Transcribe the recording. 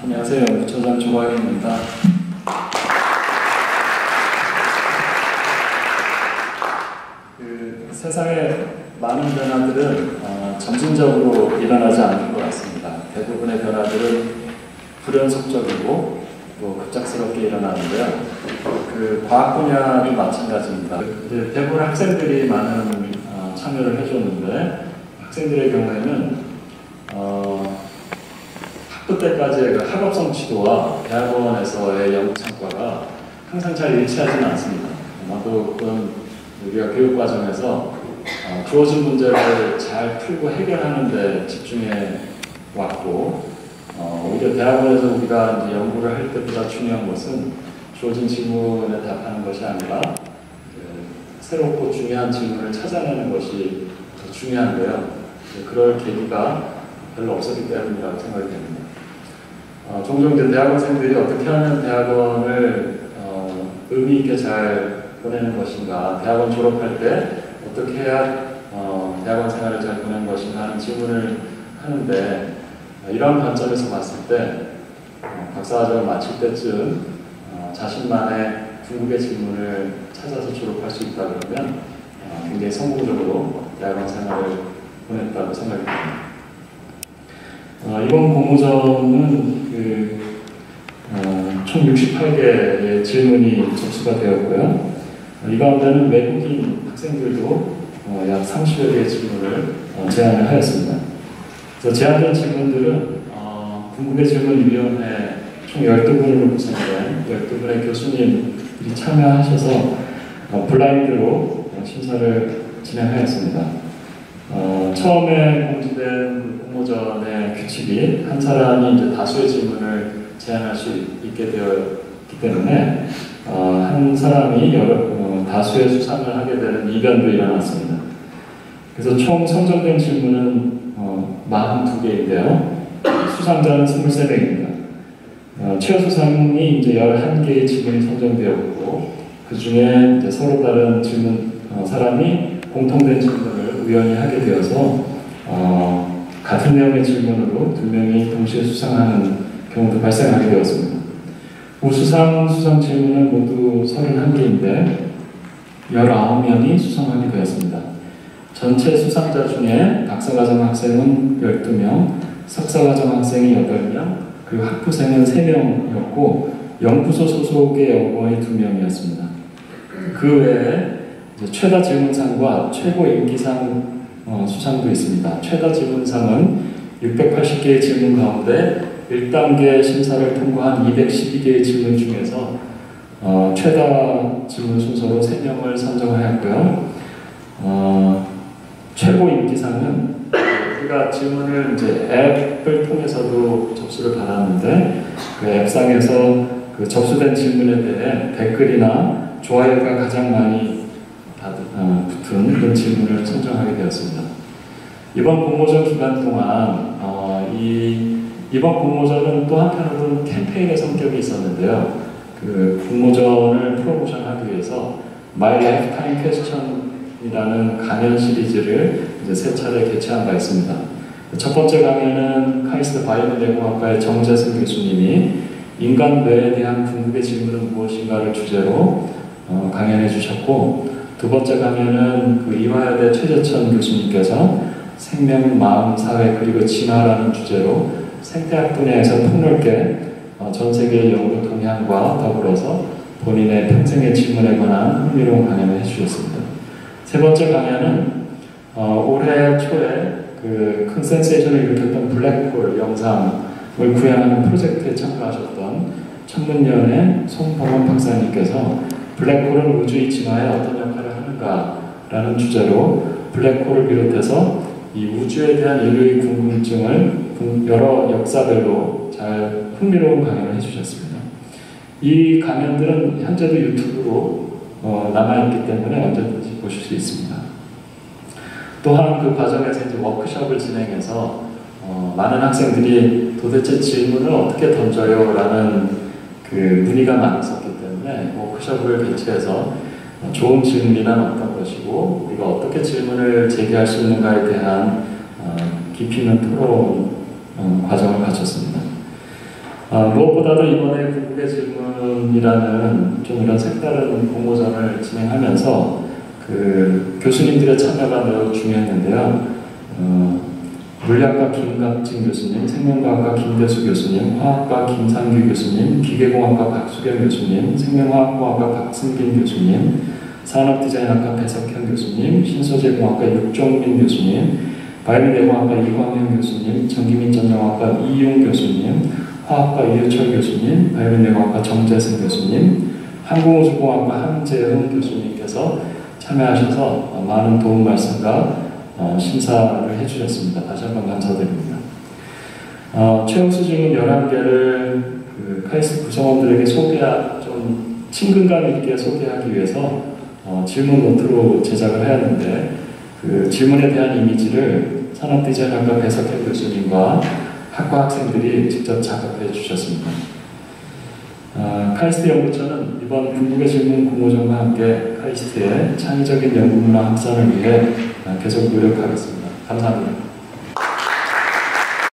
안녕하세요. 부처장 조광입니다. 세상의 많은 변화들은 점진적으로 일어나지 않는 것 같습니다. 대부분의 변화들은 불연속적이고 또 급작스럽게 일어나는데요. 과학 분야도 마찬가지입니다. 대부분 학생들이 많은 참여를 해줬는데, 학생들의 경우에는 학부 때까지의 학업성 지도와 대학원에서의 연구 성과가 항상 잘 일치하지는 않습니다. 아마도 그건 우리가 교육 과정에서 주어진 문제를 잘 풀고 해결하는 데 집중해 왔고, 오히려 대학원에서 우리가 이제 연구를 할 때보다 중요한 것은 주어진 질문에 답하는 것이 아니라 새롭고 중요한 질문을 찾아내는 것이 더 중요한데요. 그럴 계기가 별로 없었기 때문이라고 생각이 됩니다. 종종 이제 대학원생들이 어떻게 하면 대학원을 의미 있게 잘 보내는 것인가, 대학원 졸업할 때 어떻게 해야 대학원 생활을 잘 보내는 것인가 하는 질문을 하는데, 이런 관점에서 봤을 때 박사과정을 마칠 때쯤 자신만의 궁극의 질문을 찾아서 졸업할 수 있다 그러면 굉장히 성공적으로 대학원 생활을 보냈다고 생각이 듭니다. 이번 공모전은 총 68개의 질문이 접수가 되었고요. 이 가운데는 외국인 학생들도 약 30여 개의 질문을 제안을 하였습니다. 그래서 제안된 질문들은 궁극의 질문위원회 총 12분으로 구성된 12분의 교수님들이 참여하셔서 블라인드로 심사를 진행하였습니다. 처음에 공지된 공모전의 규칙이 한 사람이 이제 다수의 질문을 제안할 수 있게 되었기 때문에 한 사람이 다수의 수상을 하게 되는 이변도 일어났습니다. 그래서 총 선정된 질문은 42개인데요. 수상자는 23명입니다. 최우수상이 이제 11개의 질문이 선정되었고, 그 중에 이제 서로 다른 사람이 공통된 질문을 우연히 하게 되어서 같은 내용의 질문으로 2명이 동시에 수상하는 경우도 발생하게 되었습니다. 우수상, 수상 질문은 모두 31개인데 19명이 수상하게 되었습니다. 전체 수상자 중에 박사과정 학생은 12명, 석사과정 학생이 8명, 그리고 학부생은 3명이었고 연구소 소속의 연구원이 2명이었습니다. 그 외에 최다 질문상과 최고 인기상 수상도 있습니다. 최다 질문상은 680개의 질문 가운데 1단계 심사를 통과한 212개의 질문 중에서 최다 질문 순서로 3명을 선정하였고요. 최고 인기상은 우리가 질문을 이제 앱을 통해서도 접수를 받았는데, 그 앱상에서 그 접수된 질문에 대해 댓글이나 좋아요가 가장 많이 붙은 그런 질문을 선정하게 되었습니다. 이번 공모전 기간 동안 이번 공모전은 또 한편으로는 캠페인의 성격이 있었는데요. 그 공모전을 프로모션하기 위해서 My Lifetime Question이라는 강연 시리즈를 이제 3차례 개최한 바 있습니다. 첫 번째 강연은 카이스트 바이오내공학과의 정재승 교수님이 인간 뇌에 대한 궁극의 질문은 무엇인가를 주제로 강연해 주셨고, 두 번째 강연은 이화여대 최재천 교수님께서 생명, 마음, 사회, 그리고 진화라는 주제로 생태학 분야에서 폭넓게 전 세계의 연구 동향과 더불어서 본인의 평생의 질문에 관한 흥미로운 강연을 해주셨습니다. 세 번째 강연은 올해 초에 큰 센세이션을 일으켰던 블랙홀 영상을 구현하는 프로젝트에 참가하셨던 천문연의 송범원 박사님께서 블랙홀은 우주의 진화에 어떤 역할을 하는가라는 주제로 블랙홀을 비롯해서 이 우주에 대한 인류의 궁금증을 여러 역사별로 잘 흥미로운 강연을 해주셨습니다. 이 강연들은 현재도 유튜브로 남아있기 때문에 언제든지 보실 수 있습니다. 또한 그 과정에서 이제 워크숍을 진행해서 많은 학생들이 도대체 질문을 어떻게 던져요? 라는 문의가 많았었기 때문에 워크숍을 개최해서 좋은 질문이란 어떤 것이고 우리가 어떻게 질문을 제기할 수 있는가에 대한 깊이 있는 토론 과정을 가졌습니다. 무엇보다도 이번에 궁극의 질문이라는 좀 이런 색다른 공모전을 진행하면서 그 교수님들의 참여가 매우 중요했는데요. 물리학과 김갑진 교수님, 생명과학과 김대수 교수님, 화학과 김상규 교수님, 기계공학과 박수경 교수님, 생명화학공학과 박승빈 교수님, 산업디자인학과 배석현 교수님, 신소재공학과 육종민 교수님, 바이오내공학과 이광현 교수님, 전기민 전용학과 이용 교수님, 화학과 이유철 교수님, 바이오내공학과 정재승 교수님, 항공우주공학과 한재훈 교수님께서 참여하셔서 많은 도움 말씀과 심사를 해주셨습니다. 다시 한번 감사드립니다. 최우수 질문 11개를 그 카이스트 구성원들에게 좀 친근감 있게 소개하기 위해서 질문 노트로 제작을 하였는데 그 질문에 대한 이미지를 산업디자인학과 배석현 교수님과 학과 학생들이 직접 작업해 주셨습니다. 카이스트 연구처는 이번 궁극의 질문 공모전과 함께 카이스트의 창의적인 연구문화 확산을 위해 계속 노력하겠습니다. 감사합니다.